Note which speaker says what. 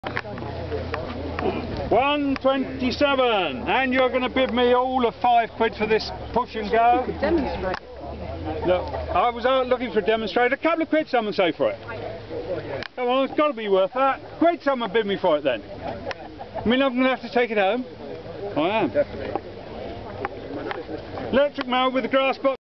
Speaker 1: £1.27, and you're going to bid me all of £5 for this push and go. Look, I was out looking for a demonstrator. A couple of quid someone say for it. Come on, it's got to be worth that. Quid someone bid me for it then. I mean, I'm going to have to take it home. I am. Electric mower with a grass box.